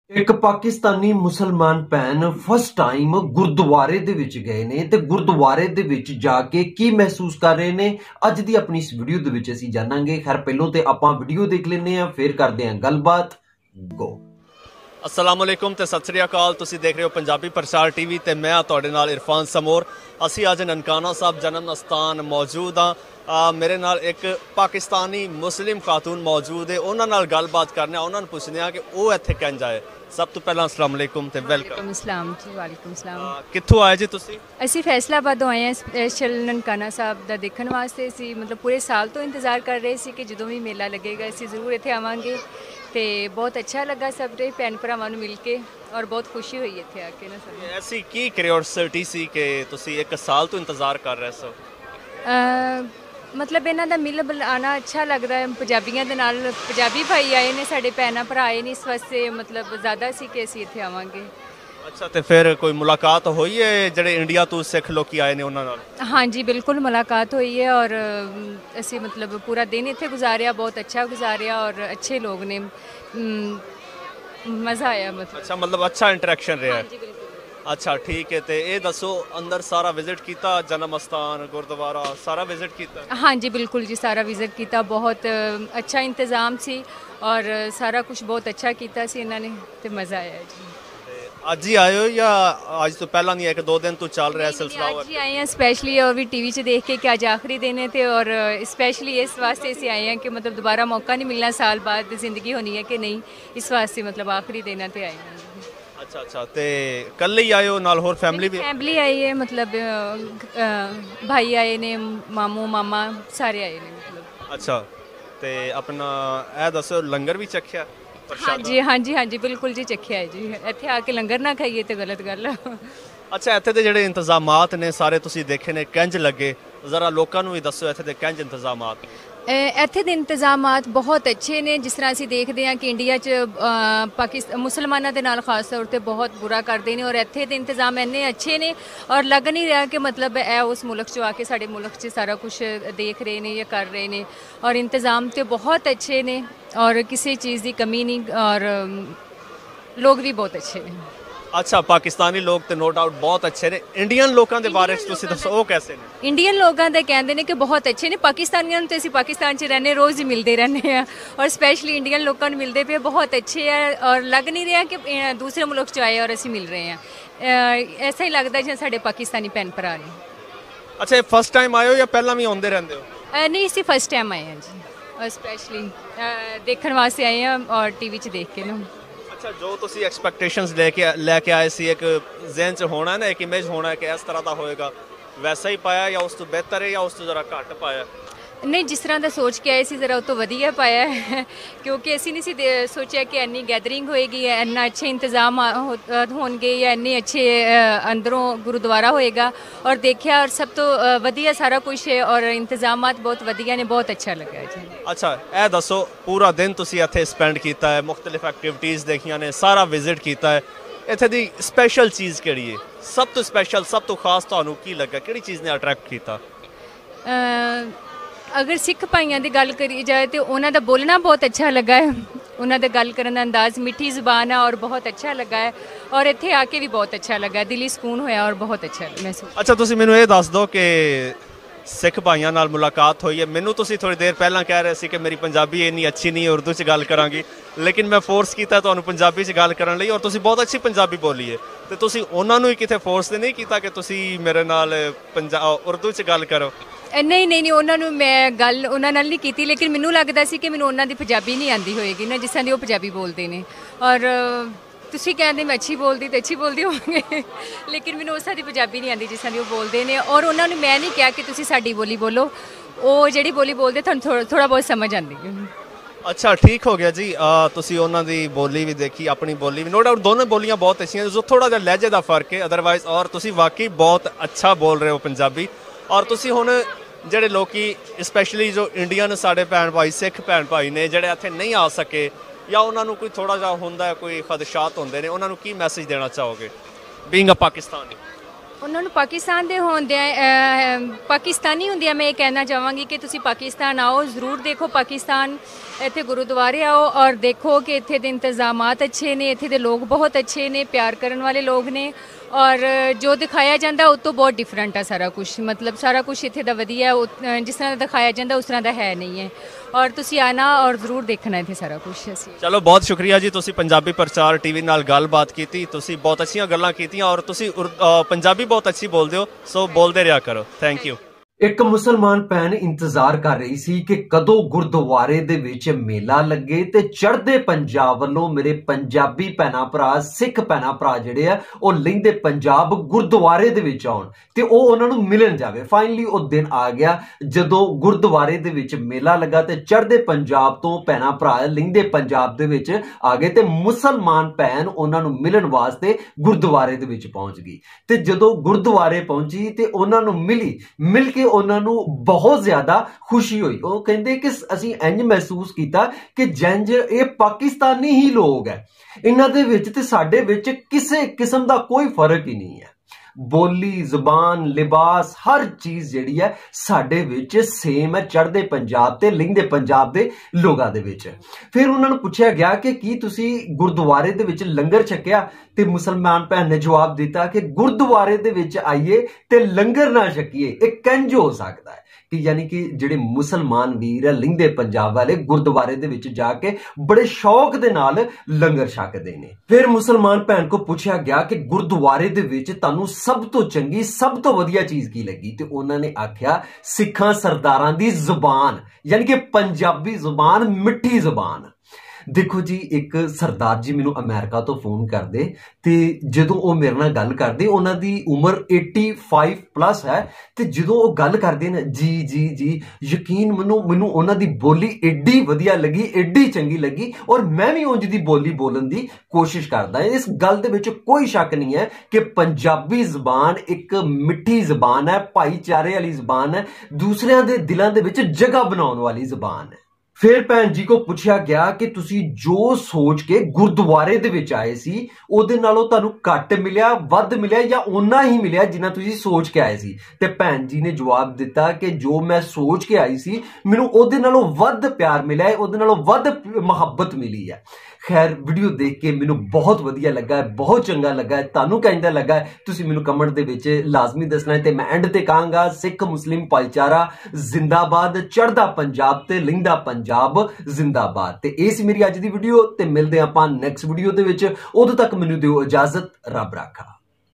ਇੱਕ ਪਾਕਿਸਤਾਨੀ ਮੁਸਲਮਾਨ ਭੈਣ ਫਸਟ ਟਾਈਮ ਗੁਰਦੁਆਰੇ ਦੇ ਵਿੱਚ ਗਏ ਨੇ ਤੇ ਗੁਰਦੁਆਰੇ ਦੇ ਵਿੱਚ ਜਾ ਕੇ ਕੀ ਮਹਿਸੂਸ ਕਰ ਰਹੇ ਨੇ ਅੱਜ ਦੀ ਆਪਣੀ ਇਸ ਵੀਡੀਓ ਦੇ ਵਿੱਚ ਅਸੀਂ ਜਾਣਾਂਗੇ। ਖੈਰ ਪਹਿਲਾਂ ਤੇ ਆਪਾਂ ਵੀਡੀਓ ਦੇਖ ਲੈਂਦੇ ਆ ਫਿਰ ਕਰਦੇ ਆ ਗੱਲਬਾਤ। ਗੋ अस्सलाम वालेकुम ते सत श्री अकाल। तुसी देख रहे हो पंजाबी प्रचार टीवी ते मैं तुहाडे नाल इरफान समोर। असी अज ननकाना साहब जन्म अस्थान मौजूद हाँ। मेरे नाल एक पाकिस्तानी मुस्लिम खातून मौजूद है। उन्हां नाल गलबात करने उन्होंने पुछने कि वो इत्थे किंज आए। सब तो पहला अस्सलाम वालेकुम ते वेलकम। अस्सलाम जी वालेकुम सलाम। कित्थों आए जी तुसी? ਅਸੀਂ ਫੈਸਲਾਬਾਦੋਂ ਆਏ ਹਾਂ ਸਪੈਸ਼ਲ ਨਨਕਾਣਾ ਸਾਹਿਬ ਦਾ ਦੇਖਣ ਵਾਸਤੇ। ਸੀ ਮਤਲਬ ਪੂਰੇ ਸਾਲ ਤੋਂ ਇੰਤਜ਼ਾਰ ਕਰ ਰਹੇ ਸੀ ਕਿ ਜਦੋਂ ਵੀ ਮੇਲਾ ਲੱਗੇਗਾ ਅਸੀਂ ਜ਼ਰੂਰ ਇੱਥੇ ਆਵਾਂਗੇ ਤੇ ਬਹੁਤ ਅੱਛਾ ਲੱਗਾ ਸਭ ਦੇ ਭੈਣ ਭਰਾਵਾਂ ਨੂੰ ਮਿਲ ਕੇ ਔਰ ਬਹੁਤ ਖੁਸ਼ੀ ਹੋਈ ਇੱਥੇ ਆ ਕੇ ਨਾ ਸਭ। ਐਸੀ ਕੀ ਕਿਉਰਿਓਸਿਟੀ ਸੀ ਕਿ ਤੁਸੀਂ ਇੱਕ ਸਾਲ ਤੋਂ ਇੰਤਜ਼ਾਰ ਕਰ ਰਹੇ ਸੋ? ਮਤਲਬ ਇਹਨਾਂ ਦਾ ਮਿਲ ਆਉਣਾ ਅੱਛਾ ਲੱਗਦਾ ਹੈ। ਪੰਜਾਬੀਆਂ ਦੇ ਨਾਲ ਪੰਜਾਬੀ ਭਾਈ ਆਏ ਨੇ, ਸਾਡੇ ਭੈਣਾਂ ਭਰਾ ਆਏ ਨੇ, ਇਸ ਵਾਸਤੇ ਮਤਲਬ ਜ਼ਿਆਦਾ ਸੀ ਕਿ ਅਸੀਂ ਇੱਥੇ ਆਵਾਂਗੇ। ਅੱਛਾ ਤੇ ਫਿਰ ਕੋਈ ਮੁਲਾਕਾਤ ਹੋਈ ਹੈ ਜਿਹੜੇ ਇੰਡੀਆ ਤੋਂ ਸਿੱਖ ਲੋਕੀ ਆਏ ਨੇ ਉਹਨਾਂ ਨਾਲ? ਹਾਂਜੀ ਬਿਲकुल ਮੁਲਾਕਾਤ ਹੋਈ ਹੈ ਔਰ ਅਸੀਂ ਮਤਲਬ ਪੂਰਾ ਦਿਨ ਇੱਥੇ ਗੁਜ਼ਾਰਿਆ, ਬਹੁਤ ਅੱਛਾ ਗੁਜ਼ਾਰਿਆ ਔਰ ਅੱਛੇ ਲੋਕ ਨੇ, ਮਜ਼ਾ ਆਇਆ ਮਤਲਬ। ਅੱਛਾ ਮਤਲਬ ਅੱਛਾ ਇੰਟਰੈਕਸ਼ਨ ਰਿਹਾ? ਹਾਂਜੀ ਬਿਲਕੁਲ। अच्छा ठीक है। तो ये दसो अंदर सारा विजिट किया, जन्म अस्थान गुरुद्वारा सारा विजिट किया? हाँ जी बिल्कुल जी, सारा विजिट किया। बहुत अच्छा इंतज़ाम सी और सारा कुछ बहुत अच्छा किया सी इन्होंने तो मज़ा आया जी। आज ही आए हो या आज तो पहला नहीं है कि 2 दिन तो चल रहा है सिलसिला? आज ही आए हैं स्पेशली और भी टीवी से देख के कि आज आखिरी दिन है थे और स्पेशली इस वास्ते से आए हैं कि मतलब दोबारा मौका नहीं मिलना, साल बाद ज़िंदगी होनी है कि नहीं, इस वास्ते मतलब आखिरी दिन है आए हैं। अच्छा अच्छा। तो कल ही आए हो नाल होर फैमिली भी? फैमिली आई है, मतलब भाई आए ने, मामू मामा सारे आए ने मतलब। अच्छा तो अपना ए दसो लंगर भी चखिया? हाँ जी हाँ जी हाँ जी बिल्कुल जी चखिया है जी। इत्थे आके लंगर ना खाइए तो गलत गल। अच्छा इत्थे दे जेहड़े इंतजामात ने सारे तुसी देखे ने किंज लगे? जरा लोकां नूं भी दसो इत्थे दे किंज इंतजामात? ਇੱਥੇ ਦੇ ਇੰਤਜ਼ਾਮਾਤ ਬਹੁਤ ਅੱਛੇ ਨੇ। ਜਿਸ ਤਰ੍ਹਾਂ ਅਸੀਂ ਦੇਖਦੇ ਹਾਂ ਕਿ ਇੰਡੀਆ 'ਚ ਮੁਸਲਮਾਨਾਂ ਦੇ ਨਾਲ ਖਾਸ ਤੌਰ 'ਤੇ ਬਹੁਤ ਬੁਰਾ ਕਰਦੇ ਨੇ ਔਰ ਇੱਥੇ ਦੇ ਇੰਤਜ਼ਾਮ ਇੰਨੇ ਅੱਛੇ ਨੇ ਔਰ ਲੱਗ ਨਹੀਂ ਰਿਹਾ ਕਿ ਮਤਲਬ ਇਹ ਉਸ ਮੁਲਕ 'ਚੋਂ ਆ ਕੇ ਸਾਡੇ ਮੁਲਕ 'ਚ ਸਾਰਾ ਕੁਝ ਦੇਖ ਰਹੇ ਨੇ ਜਾਂ ਕਰ ਰਹੇ ਨੇ। ਔਰ ਇੰਤਜ਼ਾਮ ਤੇ ਬਹੁਤ ਅੱਛੇ ਨੇ ਔਰ ਕਿਸੇ ਚੀਜ਼ ਦੀ ਕਮੀ ਨਹੀਂ ਔਰ ਲੋਕ ਵੀ ਬਹੁਤ ਅੱਛੇ ਨੇ। अच्छा पाकिस्तानी लोग तो नो डाउट बहुत अच्छे ने। इंडियन लोगों के बारे में तुसी दसो वो कैसे ने? इंडियन लोगों के कहते हैं कि बहुत अच्छे ने। पाकिस्तानियों तो असी पाकिस्तान च रहने रोज़ ही मिलते रहने हैं और स्पेशली इंडियन लोगों को मिलते पे बहुत अच्छे हैं और लग नहीं रहा कि दूसरे मुल्क च आए और असी मिल रहे हैं। ऐसा ही लगता है जिवें साडे पाकिस्तानी भैन भरा ने। अच्छा फर्स्ट टाइम आए हो या पहला भी आते रहते हो? नहीं असी फर्स्ट टाइम आए हैं जी और स्पेशली देखने वास्ते आए हैं और टीवी च देख के ना। अच्छा जो तुसी एक्सपैक्टेशंस लेके आए सी एक ज़हन च होना है ना, एक इमेज होना है कि इस तरह का होएगा, वैसा ही पाया या उस तो बेहतर है या उस तो ज़रा घट पाया? नहीं जिस तरह का सोच के आए सी ज़रा तो वधिया पाया है क्योंकि असी नहीं सी सोचा कि इन्नी गैदरिंग होएगी, इन्ना अच्छे इंतजाम होंगे या इन्ने अच्छे अंदरों गुरुद्वारा होएगा और देखा और सब तो वधिया सारा कुछ है और इंतजामात बहुत वधिया ने, बहुत अच्छा लगा जी। अच्छा ए दसो पूरा दिन तुसी इत्थे स्पेंड किया है, मुख्तलिफ एक्टिविटीज़ देखियां ने, सारा विजिट किया है, इत्थे दी स्पैशल चीज़ किहड़ी है? सब तो स्पैशल सब तो खास तुहानूं की लगा, किहड़ी चीज़ ने अट्रैक्ट किया? अगर सिख भाइयों की गल करी जाए तो उन्हों का बोलना बहुत अच्छा लगा है, उन्होंने गल करने का अंदाज़ मिठी ज़ुबान है और बहुत अच्छा लगा है और इत्थे आके भी बहुत अच्छा लगा, दिली सुकून होया और बहुत अच्छा महसूस। अच्छा तुसी मैनूं ये दस दो कि सिख भाइयों नाल मुलाकात हुई है? मैनूं तुसी थोड़ी देर पहला कह रहे सी कि मेरी पंजाबी इन्नी अच्छी नहीं है, उर्दू च गल करांगी, लेकिन मैं फोर्स किया तुहानूं पंजाबी च गल करन लई और तुसी बहुत अच्छी पंजाबी बोली है तो तुसी उन्हां नूं ही किते फोर्स ते नहीं किया कि तुसी मेरे नाल उर्दू च गल करो? नहीं नहीं नहीं उन्होंने मैं गल उन्होंने नहीं की, लेकिन मैनू लगता सी कि मैनू उन्होंने पंजाबी नहीं आती होएगी ना जिस तरह वो पंजाबी बोलते हैं और तुसी कहते मैं अच्छी बोलती तो अच्छी बोलते होंगे लेकिन मैनू उस तरह की पंजाबी नहीं आती जिस तरह वो बोलते हैं और उन्होंने मैं नहीं कहा कि तुसी साडी बोली बोलो, वो जिहड़ी बोली बोलते तुहानूं थोड़ा बहुत समझ आती है। अच्छा ठीक हो गया जी। तुसी उन्हां दी बोली भी देखी, अपनी बोली भी, नो डाउट दोनों बोलियां बहुत अच्छी जो थोड़ा जिहा लहजे का फर्क है अदरवाइज और तुसी वाकई बहुत अच्छा बोल रहे हो पंजाबी। और तुसी हुण ਜਿਹੜੇ ਲੋਕੀ स्पैशली जो इंडियन साढ़े भैन भाई सिख भैन भाई ने ਜਿਹੜੇ ਇੱਥੇ नहीं आ सके या उन्होंने कोई थोड़ा जिहा ਹੁੰਦਾ कोई खदशात होंदे ने, उन्होंने की मैसेज देना चाहोगे बीइंग अ पाकिस्तानी? उन्होंने पाकिस्तान के होंदे पाकिस्तानी होंदे मैं ये कहना चाहवागी कि तुसी पाकिस्तान आओ, ज़रूर देखो पाकिस्तान ਇੱਥੇ ਗੁਰਦੁਆਰੇ ਆਓ ਔਰ ਦੇਖੋ ਕਿ ਇੱਥੇ ਦੇ ਇੰਤਜ਼ਾਮਾਤ ਅੱਛੇ ਨੇ, ਇੱਥੇ ਦੇ ਲੋਕ ਬਹੁਤ ਅੱਛੇ ਨੇ, ਪਿਆਰ ਕਰਨ ਵਾਲੇ ਲੋਕ ਨੇ ਔਰ ਜੋ ਦਿਖਾਇਆ ਜਾਂਦਾ ਉਹ ਤੋਂ ਬਹੁਤ ਡਿਫਰੈਂਟ ਆ ਸਾਰਾ ਕੁਝ। ਮਤਲਬ ਸਾਰਾ ਕੁਝ ਇੱਥੇ ਦਾ ਵਧੀਆ, ਜਿਸ ਤਰ੍ਹਾਂ ਦਾ ਦਿਖਾਇਆ ਜਾਂਦਾ ਉਸ ਤਰ੍ਹਾਂ ਦਾ ਹੈ ਨਹੀਂ ਹੈ ਔਰ ਤੁਸੀਂ ਆਣਾ ਔਰ ਜ਼ਰੂਰ ਦੇਖਣਾ ਇੱਥੇ ਸਾਰਾ ਕੁਝ। ਅਸੀਂ ਚਲੋ ਬਹੁਤ ਸ਼ੁਕਰੀਆ ਜੀ, ਤੁਸੀਂ ਪੰਜਾਬੀ ਪ੍ਰਚਾਰ ਟੀਵੀ ਨਾਲ ਗੱਲਬਾਤ ਕੀਤੀ, ਤੁਸੀਂ ਬਹੁਤ ਅੱਛੀਆਂ ਗੱਲਾਂ ਕੀਤੀਆਂ ਔਰ ਤੁਸੀਂ ਪੰਜਾਬੀ ਬਹੁਤ ਅੱਛੀ ਬੋਲਦੇ ਹੋ, ਸੋ ਬੋਲਦੇ ਰਿਹਾ ਕਰੋ। Thank you. ਇੱਕ ਮੁਸਲਮਾਨ ਭੈਣ ਇੰਤਜ਼ਾਰ ਕਰ ਰਹੀ ਸੀ ਕਿ ਕਦੋਂ ਗੁਰਦੁਆਰੇ ਦੇ ਵਿੱਚ ਮੇਲਾ ਲੱਗੇ ਤੇ ਚੜ੍ਹਦੇ ਪੰਜਾਬ ਵੱਲੋਂ ਮੇਰੇ ਪੰਜਾਬੀ ਭੈਣਾਂ ਭਰਾ, ਸਿੱਖ ਭੈਣਾਂ ਭਰਾ ਜਿਹੜੇ ਆ ਉਹ ਲਹਿੰਦੇ ਪੰਜਾਬ ਗੁਰਦੁਆਰੇ ਦੇ ਵਿੱਚ ਆਉਣ ਤੇ ਉਹ ਉਹਨਾਂ ਨੂੰ ਮਿਲਣ ਜਾਵੇ। ਫਾਈਨਲੀ ਉਹ ਦਿਨ ਆ ਗਿਆ ਜਦੋਂ ਗੁਰਦੁਆਰੇ ਦੇ ਵਿੱਚ ਮੇਲਾ ਲੱਗਾ ਤੇ ਚੜ੍ਹਦੇ ਪੰਜਾਬ ਤੋਂ ਭੈਣਾਂ ਭਰਾ ਲਹਿੰਦੇ ਪੰਜਾਬ ਦੇ ਵਿੱਚ ਆ ਗਏ ਤੇ ਮੁਸਲਮਾਨ ਭੈਣ ਉਹਨਾਂ ਨੂੰ ਮਿਲਣ ਵਾਸਤੇ ਗੁਰਦੁਆਰੇ ਦੇ ਵਿੱਚ ਪਹੁੰਚ ਗਈ। ਤੇ ਜਦੋਂ ਗੁਰਦੁਆਰੇ ਪਹੁੰਚੀ ਤੇ ਉਹਨਾਂ ਨੂੰ ਮਿਲ ਕੇ ਉਹਨਾਂ ਨੂੰ ਬਹੁਤ ਜ਼ਿਆਦਾ ਖੁਸ਼ੀ ਹੋਈ। ਉਹ ਕਹਿੰਦੇ ਕਿ ਅਸੀਂ ਇੰਜ ਮਹਿਸੂਸ ਕੀਤਾ ਕਿ ਜੰਜ ਇਹ ਪਾਕਿਸਤਾਨੀ ਹੀ ਲੋਕ ਹੈ, ਇਹਨਾਂ ਦੇ ਵਿੱਚ ਤੇ ਸਾਡੇ ਵਿੱਚ ਕਿਸੇ ਕਿਸਮ ਦਾ ਕੋਈ ਫਰਕ ਹੀ ਨਹੀਂ ਹੈ। ਬੋਲੀ, ਜ਼ੁਬਾਨ, ਲਿਬਾਸ, ਹਰ ਚੀਜ਼ ਜਿਹੜੀ ਹੈ ਸਾਡੇ ਵਿੱਚ ਸੇਮ ਹੈ ਚੜ੍ਹਦੇ ਪੰਜਾਬ ਤੇ ਲਹਿੰਦੇ ਪੰਜਾਬ ਦੇ ਲੋਕਾਂ ਦੇ ਵਿੱਚ। ਫਿਰ ਉਹਨਾਂ ਨੂੰ ਪੁੱਛਿਆ ਗਿਆ ਕਿ ਕੀ ਤੁਸੀਂ ਗੁਰਦੁਆਰੇ ਦੇ ਵਿੱਚ ਲੰਗਰ ਛਕਿਆ ਤੇ ਮੁਸਲਮਾਨ ਭੈਣ ਨੇ ਜਵਾਬ ਦਿੱਤਾ ਕਿ ਗੁਰਦੁਆਰੇ ਦੇ ਵਿੱਚ ਆਈਏ ਤੇ ਲੰਗਰ ਨਾ ਛਕੀਏ, ਇਹ ਕਿੰਜ ਹੋ ਸਕਦਾ ਹੈ। ਕਿ ਯਾਨੀ ਕਿ ਜਿਹੜੇ ਮੁਸਲਮਾਨ ਵੀਰ ਲਹਿੰਦੇ ਪੰਜਾਬ ਵਾਲੇ ਗੁਰਦੁਆਰੇ ਦੇ ਵਿੱਚ ਜਾ ਕੇ ਬੜੇ ਸ਼ੌਕ ਦੇ ਨਾਲ ਲੰਗਰ ਛਕਦੇ ਨੇ। ਫਿਰ ਮੁਸਲਮਾਨ ਭੈਣ ਕੋ ਪੁੱਛਿਆ ਗਿਆ ਕਿ ਗੁਰਦੁਆਰੇ ਦੇ ਵਿੱਚ ਤੁਹਾਨੂੰ ਸਭ ਤੋਂ ਚੰਗੀ, ਸਭ ਤੋਂ ਵਧੀਆ ਚੀਜ਼ ਕੀ ਲੱਗੀ ਤੇ ਉਹਨਾਂ ਨੇ ਆਖਿਆ ਸਿੱਖਾਂ ਸਰਦਾਰਾਂ ਦੀ ਜ਼ੁਬਾਨ, ਯਾਨੀ ਕਿ ਪੰਜਾਬੀ ਜ਼ੁਬਾਨ, ਮਿੱਠੀ ਜ਼ੁਬਾਨ। ਦੇਖੋ ਜੀ, ਇੱਕ ਸਰਦਾਰ ਜੀ ਮੈਨੂੰ ਅਮਰੀਕਾ ਤੋਂ ਫੋਨ ਕਰਦੇ ਤੇ ਜਦੋਂ ਉਹ ਮੇਰੇ ਨਾਲ ਗੱਲ ਕਰਦੇ, ਉਹਨਾਂ ਦੀ ਉਮਰ 85 ਪਲੱਸ ਹੈ ਤੇ ਜਦੋਂ ਉਹ ਗੱਲ ਕਰਦੇ ਨੇ ਜੀ ਯਕੀਨ ਮੈਨੂੰ ਉਹਨਾਂ ਦੀ ਬੋਲੀ ਏਡੀ ਵਧੀਆ ਲੱਗੀ, ਏਡੀ ਚੰਗੀ ਲੱਗੀ ਔਰ ਮੈਂ ਵੀ ਉਂਝ ਦੀ ਬੋਲੀ ਬੋਲਣ ਦੀ ਕੋਸ਼ਿਸ਼ ਕਰਦਾ। ਇਸ ਗੱਲ ਦੇ ਵਿੱਚ ਕੋਈ ਸ਼ੱਕ ਨਹੀਂ ਹੈ ਕਿ ਪੰਜਾਬੀ ਜ਼ੁਬਾਨ ਇੱਕ ਮਿੱਠੀ ਜ਼ੁਬਾਨ ਹੈ, ਭਾਈਚਾਰੇ ਵਾਲੀ ਜ਼ੁਬਾਨ ਹੈ, ਦੂਸਰਿਆਂ ਦੇ ਦਿਲਾਂ ਦੇ ਵਿੱਚ ਜਗ੍ਹਾ ਬਣਾਉਣ ਵਾਲੀ ਜ਼ੁਬਾਨ ਹੈ। ਫਿਰ ਭੈਣ ਜੀ ਕੋ ਪੁੱਛਿਆ ਗਿਆ ਕਿ ਤੁਸੀਂ ਜੋ ਸੋਚ ਕੇ ਗੁਰਦੁਆਰੇ ਦੇ ਵਿੱਚ ਆਏ ਸੀ ਉਹਦੇ ਨਾਲੋਂ ਤੁਹਾਨੂੰ ਘੱਟ ਮਿਲਿਆ, ਵੱਧ ਮਿਲਿਆ ਜਾਂ ਓਨਾ ਹੀ ਮਿਲਿਆ ਜਿੰਨਾ ਤੁਸੀਂ ਸੋਚ ਕੇ ਆਏ ਸੀ। ਤੇ ਭੈਣ ਜੀ ਨੇ ਜਵਾਬ ਦਿੱਤਾ ਕਿ ਜੋ ਮੈਂ ਸੋਚ ਕੇ ਆਈ ਸੀ ਮੈਨੂੰ ਉਹਦੇ ਨਾਲੋਂ ਵੱਧ ਪਿਆਰ ਮਿਲਿਆ ਹੈ, ਉਹਦੇ ਨਾਲੋਂ ਵੱਧ ਮੁਹੱਬਤ ਮਿਲੀ ਹੈ। ਖੈਰ, ਵੀਡੀਓ ਦੇਖ ਕੇ ਮੈਨੂੰ ਬਹੁਤ ਵਧੀਆ ਲੱਗਾ, ਬਹੁਤ ਚੰਗਾ ਲੱਗਾ। ਤੁਹਾਨੂੰ ਕਿੰਦਾ ਲੱਗਾ ਤੁਸੀਂ ਮੈਨੂੰ ਕਮੈਂਟ ਦੇ ਵਿੱਚ ਲਾਜ਼ਮੀ ਦੱਸਣਾ ਹੈ। ਤੇ ਮੈਂ ਐਂਡ ਤੇ ਕਹਾਂਗਾ ਸਿੱਖ ਮੁਸਲਿਮ ਭਾਈਚਾਰਾ ਜ਼ਿੰਦਾਬਾਦ, ਚੜ੍ਹਦਾ ਪੰਜਾਬ ਤੇ ਲਹਿੰਦਾ ਪੰਜਾਬ ਜ਼ਿੰਦਾਬਾਦ। ਤੇ ਇਹ ਸੀ ਮੇਰੀ ਅੱਜ ਦੀ ਵੀਡੀਓ ਤੇ ਮਿਲਦੇ ਆਪਾਂ ਨੈਕਸਟ ਵੀਡੀਓ ਦੇ ਵਿੱਚ। ਉਦੋਂ ਤੱਕ ਮੈਨੂੰ ਦਿਓ ਇਜਾਜ਼ਤ, ਰੱਬ ਰਾਖਾ।